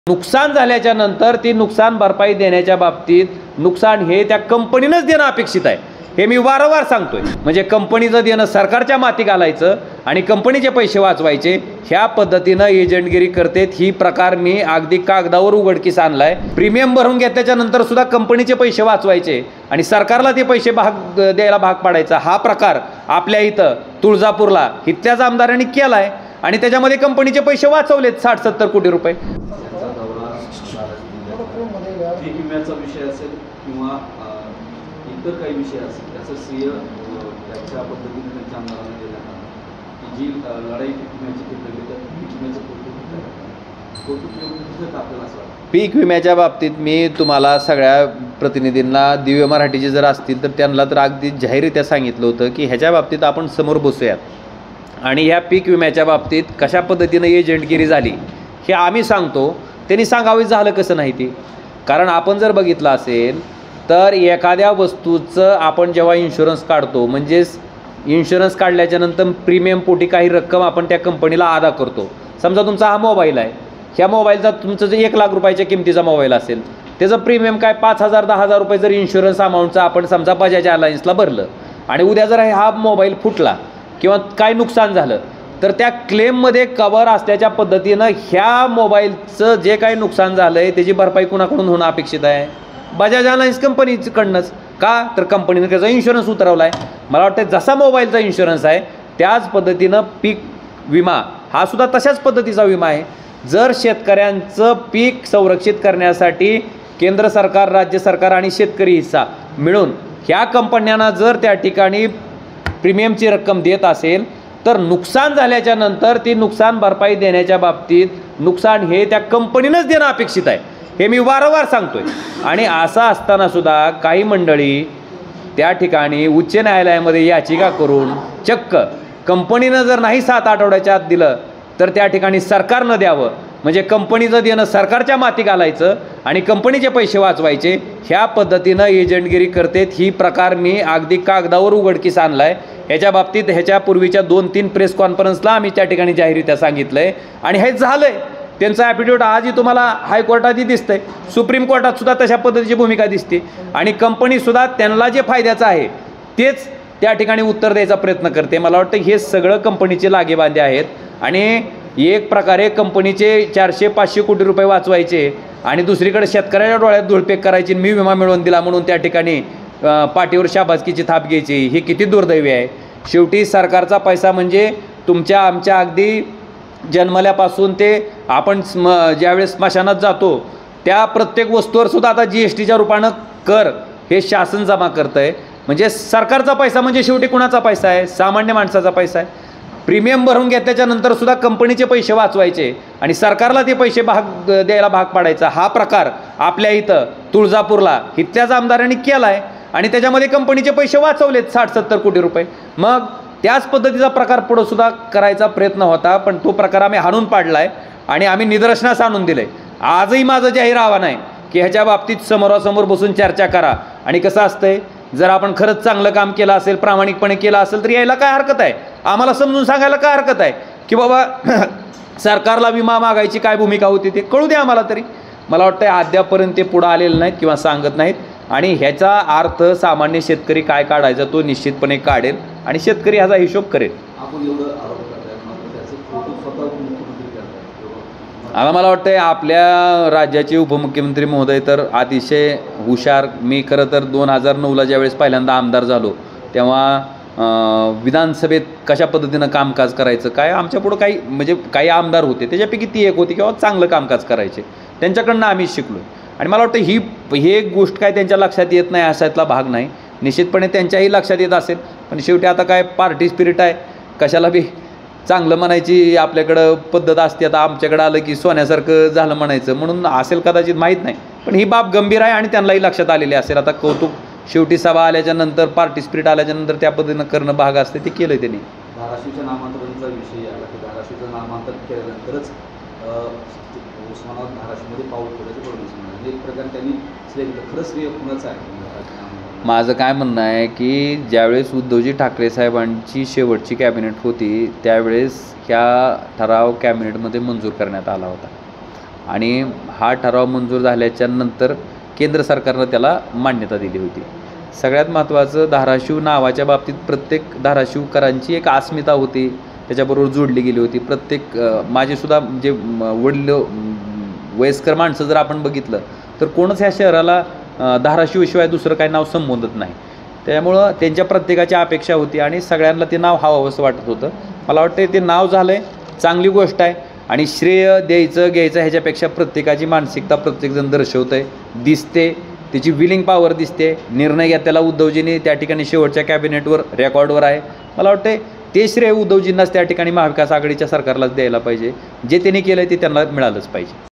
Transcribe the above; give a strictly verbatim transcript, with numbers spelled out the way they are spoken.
नुकसान झाल्याच्या नंतर ती नुकसान भरपाई देण्याच्या बाबतीत नुकसान हे त्या कंपनीनंच देणं अपेक्षित आहे, हे मी वारंवार सांगतोय। म्हणजे कंपनीचं देणं सरकारच्या माती घालायचं आणि कंपनीचे पैसे वाचवायचे, ह्या पद्धतीनं एजंटगिरी करतेत। ही प्रकार मी अगदी कागदावर उघडकीस आणलाय। प्रीमियम भरून घेतल्याच्या नंतर सुद्धा कंपनीचे पैसे वाचवायचे आणि सरकारला ते पैसे भाग द्यायला भाग पाडायचा, हा प्रकार आपल्या इथं तुळजापूरला इथल्याच आमदारांनी केलाय आणि त्याच्यामध्ये कंपनीचे पैसे वाचवलेत साठ सत्तर कोटी रुपये। पीक विम्याचा विषय असेल किंवा इतर काही विषय असेल त्याचं श्रेय त्याच्या पद्धतीने त्यांच्या आमदारांना दिलं की जी लढाई पीक विम्याची केली तर पीक विम्याचं कौतुक कौतुक आपल्याला असं वाटतं। पीक विम्याच्या बाबतीत मी तुम्हाला सगळ्या प्रतिनिधींना दिव्य मराठीचे जर असतील तर त्यांना तर अगदी जाहीररित्या सांगितलं होतं की ह्याच्या बाबतीत आपण समोर बसूयात आणि ह्या पीक विम्याच्या बाबतीत कशा पद्धतीनं एजंटगिरी झाली हे आम्ही सांगतो, त्यांनी सांगावी झालं कसं नाही ती। कारण आपण जर बघितलं असेल तर एखाद्या वस्तूचं आपण जेव्हा इन्शुरन्स काढतो, म्हणजेच इन्शुरन्स काढल्याच्या नंतर प्रीमियम पोटी काही रक्कम आपण त्या कंपनीला अदा करतो। समजा तुमचा हा मोबाईल आहे, ह्या मोबाईलचा तुमचं जे एक लाख रुपयाच्या किमतीचा मोबाईल असेल त्याचं प्रीमियम काय पाच हजार दहा हजार रुपये जर इन्शुरन्स अमाऊंटचा आपण समजा बजाज अलायन्सला भरलं आणि उद्या जर हा मोबाईल फुटला किंवा काय नुकसान झालं तर त्या क्लेममध्ये कवर असल्याच्या पद्धतीनं ह्या मोबाईलचं जे काही नुकसान झालं आहे त्याची भरपाई कुणाकडून होणं अपेक्षित आहे? बजाज अलायन्स कंपनीकडनंच। का तर कंपनीने त्याचा इन्शुरन्स उतरवला आहे। मला वाटतं जसा मोबाईलचा इन्शुरन्स आहे त्याच पद्धतीनं पीक विमा हा सुद्धा तशाच पद्धतीचा विमा आहे। जर शेतकऱ्यांचं पीक संरक्षित करण्यासाठी केंद्र सरकार, राज्य सरकार आणि शेतकरी हिस्सा मिळून ह्या कंपन्यांना जर त्या ठिकाणी प्रीमियमची रक्कम देत असेल तर नुकसान झाल्याच्या नंतर ती नुकसान भरपाई देण्याच्या बाबतीत नुकसान हे त्या कंपनीनंच देणं अपेक्षित आहे, हे मी वारंवार सांगतोय। आणि असं असताना सुद्धा काही मंडळी त्या ठिकाणी उच्च न्यायालयामध्ये याचिका करून चक्क कंपनीनं जर नाही सात आठवड्याच्या आत दिलं तर त्या ठिकाणी सरकारनं द्यावं, म्हणजे कंपनीचं देणं सरकारच्या माती घालायचं आणि कंपनीचे पैसे वाचवायचे, ह्या पद्धतीनं एजंटगिरी करतेत। ही प्रकार मी अगदी कागदावर उघडकीस आणलाय। ह्याच्या बाबतीत ह्याच्यापूर्वीच्या दोन तीन प्रेस कॉन्फरन्सला आम्ही त्या ठिकाणी जाहीररित्या सांगितलं आहे आणि हे झालंय। त्यांचं ॲफिडेविट आजही तुम्हाला हायकोर्टातही दिसतंय, सुप्रीम कोर्टात सुद्धा तशा पद्धतीची भूमिका दिसते आणि कंपनीसुद्धा त्यांना जे फायद्याचं आहे तेच त्या ठिकाणी उत्तर द्यायचा प्रयत्न करते। मला वाटतं हे सगळं कंपनीचे लागेबांधे आहेत आणि एक प्रकारे कंपनीचे चारशे पाचशे कोटी रुपये वाचवायचे आणि दुसरीकडे शेतकऱ्याच्या डोळ्यात धुळपेक करायची, मी विमा मिळवून दिला म्हणून त्या ठिकाणी पाठीवर शाबासकीची थाप घ्यायची, हे किती दुर्दैवी आहे। शेवटी सरकारचा पैसा म्हणजे तुमच्या आमच्या अगदी जन्मल्यापासून ते आपण स्म ज्यावेळेस स्मशानात जातो त्या प्रत्येक वस्तूवर सुद्धा आता जी एस टीच्या रूपानं कर हे शासन जमा करतं आहे। म्हणजे सरकारचा पैसा म्हणजे शेवटी कुणाचा पैसा आहे? सामान्य माणसाचा पैसा आहे। प्रीमियम भरून घेतल्याच्या नंतर सुद्धा कंपनीचे पैसे वाचवायचे आणि सरकारला ते पैसे भाग द्यायला भाग पाडायचा, हा प्रकार आपल्या इथं तुळजापूरला इथल्याच आमदारांनी केला आहे आणि त्याच्यामध्ये कंपनीचे पैसे वाचवलेत साठ सत्तर कोटी रुपये। मग त्याच पद्धतीचा प्रकार पुढं सुद्धा करायचा प्रयत्न होता, पण तो प्रकार आम्ही हाणून पाडला आहे आणि आम्ही निदर्शनास आणून दिलं आहे। आजही माझं जाहीर आव्हान आहे की ह्याच्या बाबतीत समोरासमोर बसून चर्चा करा। आणि कसं असतंय, जर आपण खरंच चांगलं काम केलं असेल, प्रामाणिकपणे केलं असेल तर यायला काय हरकत आहे? आम्हाला समजून सांगायला काय हरकत आहे की बाबा सरकारला विमा मागायची काय भूमिका होती ते कळू द्या आम्हाला तरी। मला वाटतं अद्यापर्यंत ते पुढं आलेलं नाहीत किंवा सांगत नाहीत आणि ह्याचा अर्थ सामान्य शेतकरी काय काढायचा तो निश्चितपणे काढेल आणि शेतकरी ह्याचा हिशोब करेल। आता मला वाटतं आपल्या राज्याचे उपमुख्यमंत्री महोदय तर अतिशय हुशार। मी खरं तर दोन हजार नऊला ज्यावेळेस पहिल्यांदा आमदार झालो तेव्हा विधानसभेत कशा पद्धतीनं कामकाज करायचं काय आमच्यापुढं काही म्हणजे काही आमदार होते, त्याच्यापैकी ती एक होती किंवा चांगलं कामकाज करायचे, त्यांच्याकडनं आम्ही शिकलो आणि मला वाटतं ही ही एक गोष्ट काय त्यांच्या लक्षात येत नाही असातला भाग नाही, निश्चितपणे त्यांच्याही लक्षात येत असेल। पण शेवटी आता काय पार्टी स्पिरिट आहे, कशाला बी चांगलं म्हणायची आपल्याकडं पद्धत असते। आता आमच्याकडं आलं की सोन्यासारखं झालं म्हणायचं, म्हणून असेल कदाचित माहीत नाही, पण ही बाब गंभीर आहे आणि त्यांनाही लक्षात आलेली असेल। आता कौतुक शेवटी सभा आल्याच्या नंतर, पार्टी स्पिरिट आल्याच्या नंतर त्या पद्धतीनं करणं भाग असते, ते केलं त्यांनी। धाराशिवच्या नामांतराचा विषय आला की धाराशिवचं नामांतर केल्यानंतरच उस्मानाबाद धाराशिवमध्ये पाऊल पडायचं पडलं, एक प्रकारे त्यांनी श्रेय खरं श्रेय कुणाचं आहे? माझं काय म्हणणं आहे की ज्यावेळेस उद्धवजी ठाकरे साहेबांची शेवटची कॅबिनेट होती त्यावेळेस ह्या ठराव कॅबिनेटमध्ये मंजूर करण्यात आला होता आणि हा ठराव मंजूर झाल्याच्या नंतर केंद्र सरकारनं त्याला मान्यता दिली होती. सगळ्यात महत्त्वाचं, धाराशिव नावाच्या बाबतीत प्रत्येक धाराशिवकरांची एक अस्मिता होती, त्याच्याबरोबर जोडली गेली होती. प्रत्येक माझेसुद्धा जे वडील वयस्कर माणसं जर आपण बघितलं तर कोणच ह्या शहराला धाराशिवशिवाय दुसरं काही नाव संबोधत नाही. त्यामुळं त्यांच्या प्रत्येकाची अपेक्षा होती आणि सगळ्यांना ते नाव हवंसं वाटत होतं. मला वाटतं ते नाव झालं आहे, चांगली गोष्ट आहे. आणि श्रेय द्यायचं घ्यायचं ह्याच्यापेक्षा प्रत्येकाची मानसिकता प्रत्येकजण दर्शवतं आहे, दिसते, त्याची विलिंग पॉवर दिसते. निर्णय घेतलेला उद्धवजींनी त्या ठिकाणी शेवटच्या कॅबिनेटवर रेकॉर्डवर आहे. मला वाटतं ते श्रेय उद्धवजींनाच त्या ठिकाणी महाविकास आघाडीच्या सरकारलाच द्यायला पाहिजे. जे त्यांनी केलं आहे ते त्यांना मिळालंच पाहिजे.